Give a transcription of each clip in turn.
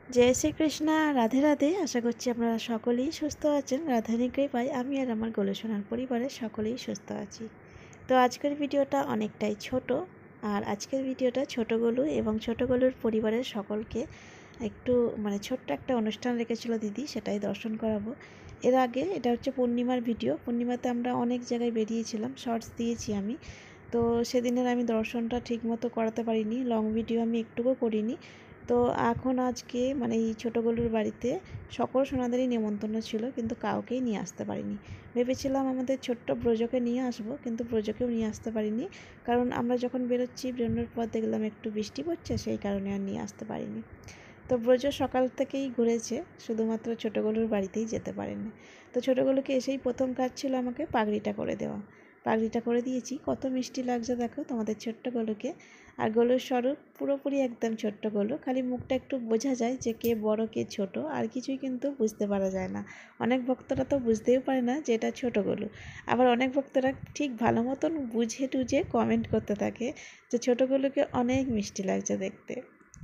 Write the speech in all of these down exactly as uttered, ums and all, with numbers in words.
जय श्री कृष्णा राधे राधे आशा करছি আপনারা সকলেই সুস্থ আছেন। রাধারানীর কৃপায় আমি আর আমার গোলসোনার পরিবারের সকলেই সুস্থ আছি। তো আজকের ভিডিওটা অনেকটাই ছোট, আর আজকের ভিডিওটা ছোট গোলু এবং ছোট গোলুর পরিবারের সকলকে একটু মানে ছোট্ট একটা অনুষ্ঠান রেখেছিল দিদি, সেটাই দর্শন করাবো। এর আগে এটা হচ্ছে পূর্ণিমার ভিডিও, পূর্ণিমাতে আমরা অনেক জায়গায় বেরিয়েছিলাম, শর্টস দিয়েছি আমি। তো সেদিনের আমি দর্শনটা ঠিকমতো করাতে পারিনি, লং ভিডিও আমি একটুকু করিনি। তো এখন আজকে মানে এই ছোটো গলুর বাড়িতে সকল সোনাদেরই নেমন্তন্ন ছিল, কিন্তু কাউকেই নিয়ে আসতে পারিনি। ভেবেছিলাম আমাদের ছোট্ট ব্রজকে নিয়ে আসবো, কিন্তু ব্রজকেও নিয়ে আসতে পারিনি, কারণ আমরা যখন বেরোচ্ছি বেরোনোর পর দেখলাম একটু বৃষ্টি পড়ছে, সেই কারণে আর নিয়ে আসতে পারিনি। তো ব্রজ সকাল থেকেই ঘুরেছে, শুধুমাত্র ছোটো গলুর বাড়িতেই যেতে পারেনি। তো ছোটো গলুকে এসেই প্রথম কাজ ছিল আমাকে পাগড়িটা করে দেওয়া। পাগড়িটা করে দিয়েছি, কত মিষ্টি লাগছে দেখো তোমাদের ছোট্ট গলুকে। আর গলুর স্বরূপ পুরোপুরি একদম ছোট্ট গলু, খালি মুখটা একটু বোঝা যায় যে কে বড় কে ছোট, আর কিছুই কিন্তু বুঝতে পারা যায় না। অনেক ভক্তরা তো বুঝতেও পারে না যে এটা ছোটো গলু, আবার অনেক ভক্তরা ঠিক ভালো মতন বুঝে টুঝে কমেন্ট করতে থাকে যে ছোটো গলুকে অনেক মিষ্টি লাগছে দেখতে।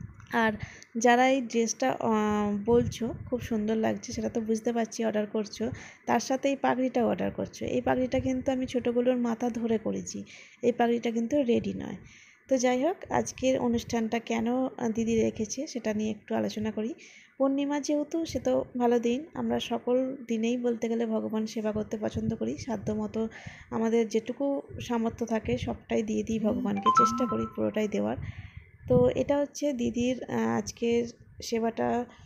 আর যারা এই ড্রেসটা বলছো খুব সুন্দর লাগছে, সেটা তো বুঝতে পারছি অর্ডার করছো, তার সাথে এই পাগড়িটাও অর্ডার করছো। এই পাগড়িটা কিন্তু আমি ছোটোগুলোর মাথা ধরে করেছি, এই পাগড়িটা কিন্তু রেডি নয়। তো যাই হোক, আজকের অনুষ্ঠানটা কেন দিদি রেখেছে সেটা নিয়ে একটু আলোচনা করি। পূর্ণিমা যেহেতু, সে তো ভালো দিন, আমরা সকল দিনেই বলতে গেলে ভগবান সেবা করতে পছন্দ করি, সাধ্য মতো আমাদের যেটুকু সামর্থ্য থাকে সবটাই দিয়ে দিই ভগবানকে, চেষ্টা করি পুরোটাই দেওয়ার। তো এটা হচ্ছে দিদির আজকের সেবাটা।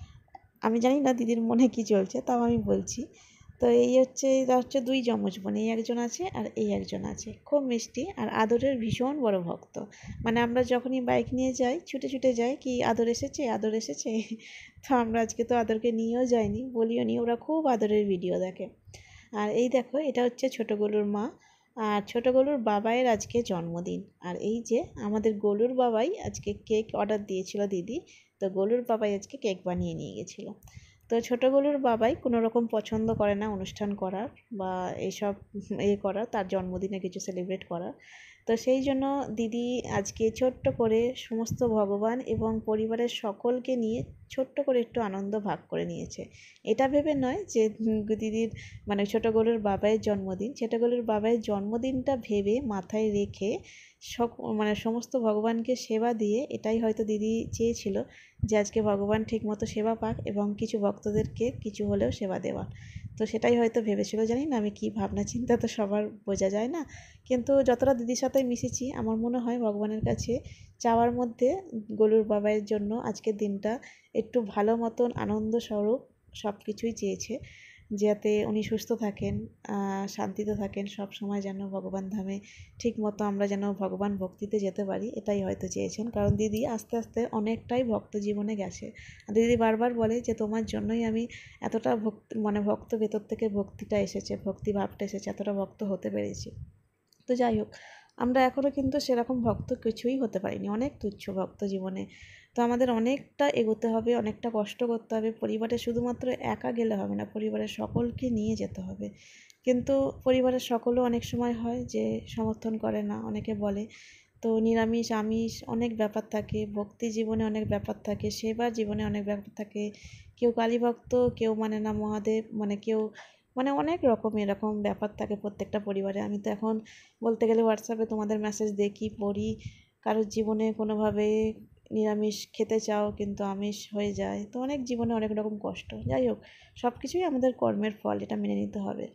আমি জানি না দিদির মনে কি চলছে, তাও আমি বলছি। তো এই হচ্ছে, এটা হচ্ছে দুই যমজ বোন, এই একজন আছে আর এই একজন আছে, খুব মিষ্টি আর আদরের ভীষণ বড় ভক্ত। মানে আমরা যখনই বাইক নিয়ে যাই ছুটে ছুটে যাই, কি আদর এসেছে আদর এসেছে। তো আমরা আজকে তো আদরকে নিয়েও যাইনি, বলিও নি, ওরা খুব আদরের ভিডিও দেখে। আর এই দেখো, এটা হচ্ছে ছোটো গলুর মা, আর ছোটো গলুর বাবাইয়ের আজকে জন্মদিন। আর এই যে আমাদের গলুর বাবাই আজকে কেক অর্ডার দিয়েছিল দিদি, তো গলুর বাবাই আজকে কেক বানিয়ে নিয়ে গেছিলো। তো ছোটো গলুর বাবাই কোনো রকম পছন্দ করে না অনুষ্ঠান করার বা এইসব এ করার, তার জন্মদিনে কিছু সেলিব্রেট করার। তো সেই জন্য দিদি আজকে ছোট্ট করে সমস্ত ভগবান এবং পরিবারের সকলকে নিয়ে ছোট্ট করে একটু আনন্দ ভাগ করে নিয়েছে। এটা ভেবে নয় যে দিদির মানে ছোটো গলুর বাবাইয়ের জন্মদিন, ছোটো গলুর বাবাইয়ের জন্মদিনটা ভেবে মাথায় রেখে সব মানে সমস্ত ভগবানকে সেবা দিয়ে, এটাই হয়তো দিদি চেয়েছিল যে আজকে ভগবান ঠিকমতো সেবা পাক এবং কিছু ভক্তদেরকে কিছু হলেও সেবা দেওয়া। তো সেটাই হয়তো ভেবেছিল, জানি না আমি কি ভাবনা চিন্তা তো সবার বোঝা যায় না, কিন্তু যতটা দিদির সাথে মিশেছি আমার মনে হয় ভগবানের কাছে চাওয়ার মধ্যে গলুর বাবাইয়ের জন্য আজকের দিনটা একটু ভালো মতন আনন্দ স্বরূপ সব কিছুই চেয়েছে, যাতে উনি সুস্থ থাকেন, শান্তিতে থাকেন, সব সময় যেন ভগবান ধামে ঠিক মতো আমরা যেন ভগবান ভক্তিতে যেতে পারি, এটাই হয়তো চেয়েছেন। কারণ দিদি আস্তে আস্তে অনেকটাই ভক্ত জীবনে গেছে। দিদি বারবার বলে যে তোমার জন্যই আমি এতটা ভক্তি মানে ভক্ত ভেতর থেকে ভক্তিটা এসেছে, ভক্তি ভাবটা এসেছে, এতটা ভক্ত হতে পেরেছি। তো যাই হোক, আমরা এখনও কিন্তু সেরকম ভক্ত কিছুই হতে পারিনি, অনেক তুচ্ছ ভক্ত জীবনে। তো আমাদের অনেকটা এগোতে হবে, অনেকটা কষ্ট করতে হবে, পরিবারে শুধুমাত্র একা গেলে হবে না, পরিবারের সকলকে নিয়ে যেতে হবে। কিন্তু পরিবারের সকলও অনেক সময় হয় যে সমর্থন করে না, অনেকে বলে। তো নিরামিষ আমিষ অনেক ব্যাপার থাকে, ভক্তি জীবনে অনেক ব্যাপার থাকে, সেবার জীবনে অনেক ব্যাপার থাকে। কেউ কালী ভক্ত, কেউ মানে না মহাদেব, মানে কেউ মানে অনেক রকম এরকম ব্যাপার থাকে প্রত্যেকটা পরিবারে। আমি তো এখন বলতে গেলে হোয়াটসঅ্যাপে তোমাদের মেসেজ দেখি, পড়ি, কারোর জীবনে কোনোভাবে নিরামিষ খেতে চাও কিন্তু আমিষ হয়ে যায়, তো অনেক জীবনে অনেক রকম কষ্ট। যাই হোক, সব কিছুই আমাদের কর্মের ফল, এটা মেনে নিতে হবে,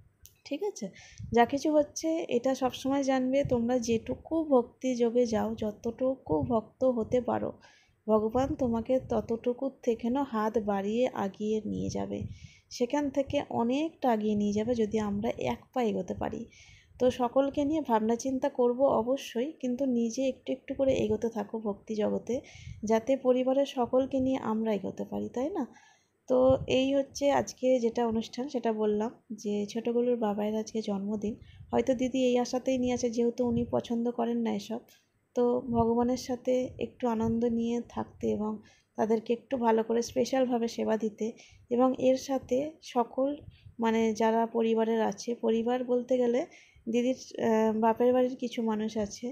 ঠিক আছে। যা কিছু হচ্ছে এটা সবসময় জানবে, তোমরা যেটুকু ভক্তি যোগে যাও, যতটুকু ভক্ত হতে পারো, ভগবান তোমাকে ততটুকুর থেকেও হাত বাড়িয়ে আগিয়ে নিয়ে যাবে, সেখান থেকে অনেকটা আগিয়ে নিয়ে যাবে যদি আমরা এক পা এগোতে পারি। তো সকলকে নিয়ে ভাবনা চিন্তা করব অবশ্যই, কিন্তু নিজে একটু একটু করে এগোতে থাকো ভক্তি জগতে, যাতে পরিবারের সকলকে নিয়ে আমরা এগোতে পারি, তাই না। তো এই হচ্ছে আজকে যেটা অনুষ্ঠান, সেটা বললাম যে ছোটো গলুর বাবাইয়ের আজকে জন্মদিন। হয়তো দিদি এই আশাতেই নিয়ে আসে, যেহেতু উনি পছন্দ করেন না এসব, তো ভগবানের সাথে একটু আনন্দ নিয়ে থাকতে এবং তাদেরকে একটু ভালো করে স্পেশালভাবে সেবা দিতে, এবং এর সাথে সকল মানে যারা পরিবারের আছে, পরিবার বলতে গেলে দিদির বাপের বাড়ির কিছু মানুষ আছে,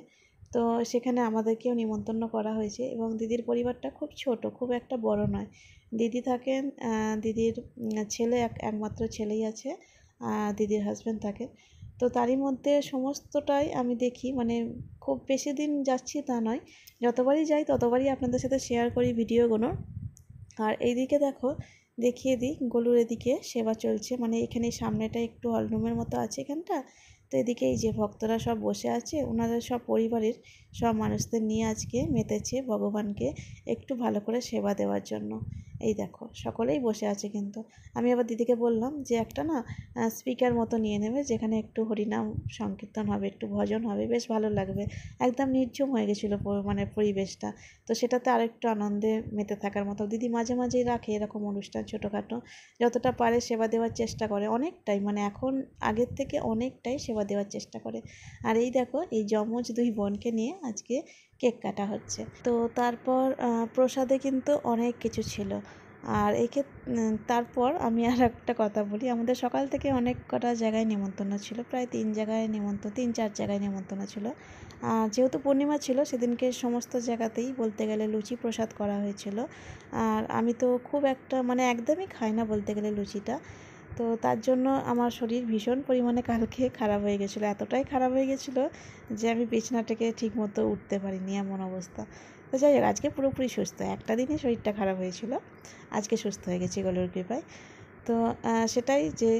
তো সেখানে আমাদেরকেও নিমন্ত্রণ করা হয়েছে এবং দিদির পরিবারটা খুব ছোট, খুব একটা বড় নয়। দিদি থাকেন, দিদির ছেলে এক একমাত্র ছেলেই আছে, আর দিদির হাজব্যান্ড থাকেন। তো তারই মধ্যে সমস্তটাই আমি দেখি, মানে খুব বেশি দিন যাচ্ছি তা নয়, যতবারই যাই ততবারই আপনাদের সাথে শেয়ার করি ভিডিওগুলো। আর এইদিকে দেখো, দেখিয়ে দিই, গলুর এদিকে সেবা চলছে, মানে এখানে সামনেটা একটু হলরুমের মতো আছে এখানটা। তো এদিকে এই যে ভক্তরা সব বসে আছে, ওনাদের সব পরিবারের সব মানুষদের নিয়ে আজকে মেতেছে ভগবানকে একটু ভালো করে সেবা দেওয়ার জন্য। এই দেখো সকলেই বসে আছে, কিন্তু আমি আবার দিদিকে বললাম যে একটা না স্পিকার মতো নিয়ে নেবে, যেখানে একটু হরিনাম সংকীর্তন হবে, একটু ভজন হবে, বেশ ভালো লাগবে। একদম নির্ঝুম হয়ে গেছিলো মানে পরিবেশটা, তো সেটাতে আরেকটু আনন্দে মেতে থাকার মতো। দিদি মাঝে মাঝেই রাখে এরকম অনুষ্ঠান ছোটোখাটো, যতটা পারে সেবা দেওয়ার চেষ্টা করে, অনেকটাই, মানে এখন আগের থেকে অনেকটাই সেবা দেওয়ার চেষ্টা করে। আর এই দেখো, এই যমজ দুই বোনকে নিয়ে আজকে কেক কাটা হচ্ছে। তো তারপর প্রসাদে কিন্তু অনেক কিছু ছিল। আর এই তারপর আমি আর একটা কথা বলি, আমাদের সকাল থেকে অনেক কটা জায়গায় নিমন্ত্রণ ছিল, প্রায় তিন জায়গায় নিমন্ত্রণ তিন চার জায়গায় নিমন্ত্রণ ছিল। আর যেহেতু পূর্ণিমা ছিল সেদিনকে সমস্ত জায়গাতেই বলতে গেলে লুচি প্রসাদ করা হয়েছিল। আর আমি তো খুব একটা মানে একদমই খাই না বলতে গেলে লুচিটা, তো তার জন্য আমার শরীর ভীষণ পরিমাণে কালকে খারাপ হয়ে গেছিলো, এতটাই খারাপ হয়ে গেছিলো যে আমি বিছানা থেকে ঠিক মতো উঠতে পারিনি, এমন অবস্থা। তো যাই হোক, আজকে পুরোপুরি সুস্থ, একটা দিনই শরীরটা খারাপ হয়েছিল, আজকে সুস্থ হয়ে গেছি গলুর কৃপায়। তো সেটাই যে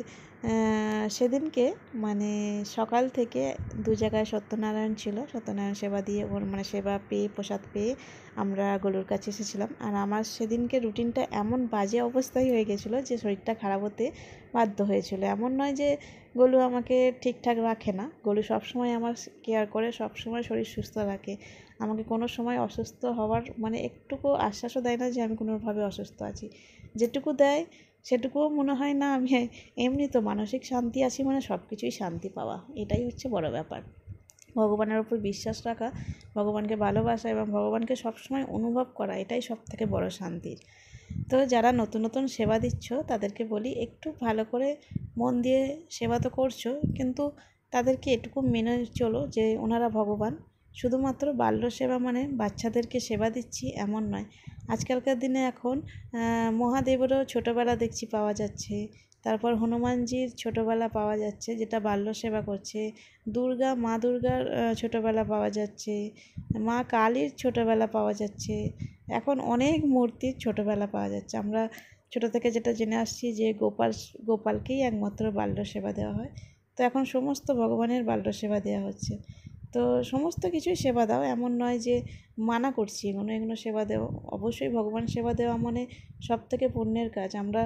সেদিনকে মানে সকাল থেকে দু জায়গায় সত্যনারায়ণ ছিল, সত্যনারায়ণ সেবা দিয়ে ওর মানে সেবা পেয়ে প্রসাদ পেয়ে আমরা গলুর কাছে এসেছিলাম। আর আমার সেদিনকে রুটিনটা এমন বাজে অবস্থায় হয়ে গেছিলো যে শরীরটা খারাপ হতে বাধ্য হয়েছিল। এমন নয় যে গলু আমাকে ঠিকঠাক রাখে না, গলু সবসময় আমার কেয়ার করে, সবসময় শরীর সুস্থ রাখে, আমাকে কোনো সময় অসুস্থ হওয়ার মানে একটুকু আশ্বাসও দেয় না যে আমি কোনোভাবে অসুস্থ আছি। যেটুকু দেয় সেটুকুও মনে হয় না আমি এমনি তো মানসিক শান্তি আছি, মানে সব কিছুই শান্তি পাওয়া, এটাই হচ্ছে বড় ব্যাপার। ভগবানের উপর বিশ্বাস রাখা, ভগবানকে ভালোবাসা এবং ভগবানকে সবসময় অনুভব করা, এটাই সব থেকে বড় শান্তির। তো যারা নতুন নতুন সেবা দিচ্ছ তাদেরকে বলি, একটু ভালো করে মন দিয়ে সেবা তো করছো, কিন্তু তাদেরকে এটুকু মেনে চলো যে ওনারা ভগবান। শুধুমাত্র বাল্য সেবা মানে বাচ্চাদেরকে সেবা দিচ্ছি এমন নয়। আজকালকার দিনে এখন মহাদেবেরও ছোটোবেলা দেখছি পাওয়া যাচ্ছে, তারপর হনুমানজির ছোটোবেলা পাওয়া যাচ্ছে যেটা বাল্য সেবা করছে, দুর্গা মা দুর্গার ছোটোবেলা পাওয়া যাচ্ছে, মা কালীর ছোটোবেলা পাওয়া যাচ্ছে, এখন অনেক মূর্তির ছোটোবেলা পাওয়া যাচ্ছে। আমরা ছোটো থেকে যেটা জেনে আসছি যে গোপাল গোপালকেই একমাত্র বাল্য সেবা দেওয়া হয়, তো এখন সমস্ত ভগবানের বাল্য সেবা দেওয়া হচ্ছে। তো সমস্ত কিছুই সেবা দাও, এমন নয় যে মানা করছি এগুলো এগুলো সেবা দেওয়া, অবশ্যই ভগবান সেবা দেওয়া মানে সব থেকে পুণ্যের কাজ। আমরা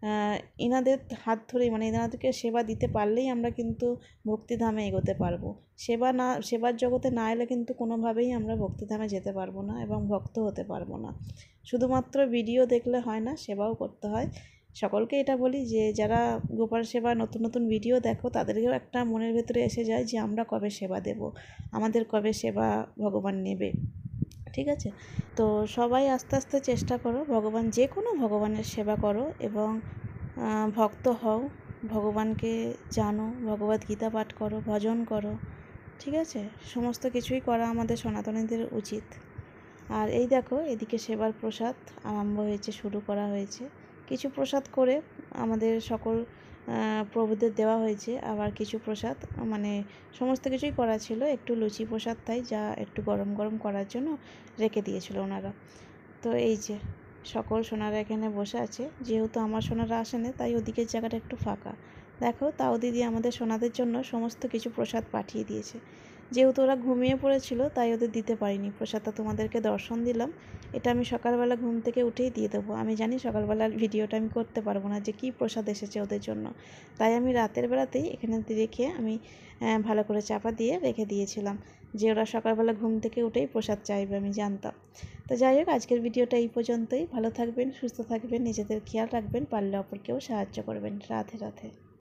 এনাদের হাত ধরেই মানে এনাদেরকে সেবা দিতে পারলেই আমরা কিন্তু ভক্তিধামে এগোতে পারবো। সেবা না সেবার জগতে না এলে কিন্তু কোনোভাবেই আমরা ভক্তিধামে যেতে পারবো না এবং ভক্ত হতে পারবো না। শুধুমাত্র ভিডিও দেখলে হয় না, সেবাও করতে হয়। সকলকে এটা বলি যে যারা গোপাল সেবা নতুন নতুন ভিডিও দেখো তাদেরকেও একটা মনের ভেতরে এসে যায় যে আমরা কবে সেবা দেব, আমাদের কবে সেবা ভগবান নেবে, ঠিক আছে? তো সবাই আস্তে আস্তে চেষ্টা করো, ভগবান যে কোনো ভগবানের সেবা করো এবং ভক্ত হও, ভগবানকে জানো, ভগবদ গীতা পাঠ করো, ভজন করো, ঠিক আছে? সমস্ত কিছুই করা আমাদের সনাতনীদের উচিত। আর এই দেখো, এদিকে সেবার প্রসাদ আরম্ভ হয়েছে, শুরু করা হয়েছে। কিছু প্রসাদ করে আমাদের সকল প্রভুদের দেওয়া হয়েছে, আবার কিছু প্রসাদ মানে সমস্ত কিছুই করা ছিল, একটু লুচি প্রসাদ তাই যা একটু গরম গরম করার জন্য রেখে দিয়েছিল ওনারা। তো এই যে সকল সোনারা এখানে বসে আছে, যেহেতু আমার সোনারা আসেনি তাই ওদিকের জায়গাটা একটু ফাঁকা। দেখো, তাও দিদি আমাদের সোনাদের জন্য সমস্ত কিছু প্রসাদ পাঠিয়ে দিয়েছে। যেহেতু ওরা ঘুমিয়ে পড়েছিল তাই ওদের দিতে পারিনি, প্রসাদটা তোমাদেরকে দর্শন দিলাম। এটা আমি সকালবেলা ঘুম থেকে উঠেই দিয়ে দেবো, আমি জানি সকালবেলার ভিডিওটা আমি করতে পারবো না যে কী প্রসাদ এসেছে ওদের জন্য, তাই আমি রাতের বেলাতেই এখানে রেখে আমি ভালো করে চাপা দিয়ে রেখে দিয়েছিলাম যে ওরা সকালবেলা ঘুম থেকে উঠেই প্রসাদ চাইবে, আমি জানতাম। তো যাই হোক, আজকের ভিডিওটা এই পর্যন্তই। ভালো থাকবেন, সুস্থ থাকবেন, নিজেদের খেয়াল রাখবেন, পারলে অপরকেও সাহায্য করবেন। রাধে রাধে।